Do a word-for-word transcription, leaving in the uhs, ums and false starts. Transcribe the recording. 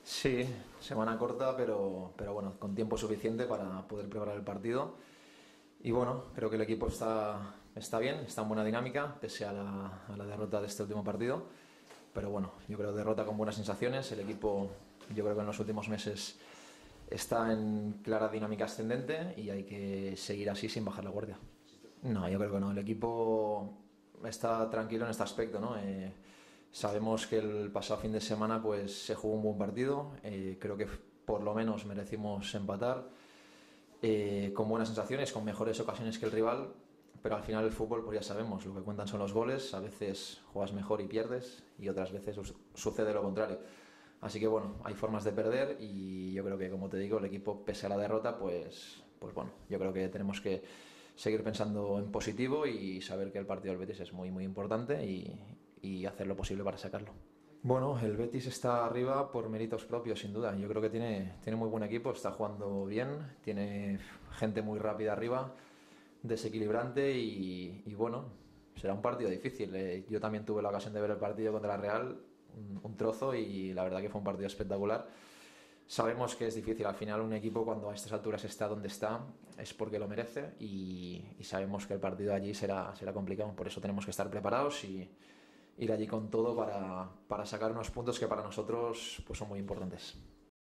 Sí, semana corta, pero, pero bueno, con tiempo suficiente para poder preparar el partido. Y bueno, creo que el equipo está, está bien, está en buena dinámica, pese a la, a la derrota de este último partido. Pero bueno, yo creo derrota con buenas sensaciones. El equipo, yo creo que en los últimos meses está en clara dinámica ascendente y hay que seguir así sin bajar la guardia. No, yo creo que no. El equipo está tranquilo en este aspecto, ¿no? Eh, sabemos que el pasado fin de semana pues se jugó un buen partido. Eh, creo que por lo menos merecimos empatar eh, con buenas sensaciones, con mejores ocasiones que el rival. Pero al final el fútbol, pues ya sabemos, lo que cuentan son los goles. A veces juegas mejor y pierdes y otras veces sucede lo contrario. Así que bueno, hay formas de perder y yo creo que, como te digo, el equipo, pese a la derrota, pues, pues bueno, yo creo que tenemos que seguir pensando en positivo y saber que el partido del Betis es muy, muy importante y, y hacer lo posible para sacarlo. Bueno, el Betis está arriba por méritos propios, sin duda. Yo creo que tiene, tiene muy buen equipo, está jugando bien, tiene gente muy rápida arriba, desequilibrante y, y bueno, será un partido difícil. Eh, yo también tuve la ocasión de ver el partido contra la Real, un, un trozo, y la verdad que fue un partido espectacular. Sabemos que es difícil, al final un equipo cuando a estas alturas está donde está es porque lo merece y, y sabemos que el partido allí será, será complicado, por eso tenemos que estar preparados y ir allí con todo para, para sacar unos puntos que para nosotros pues, son muy importantes.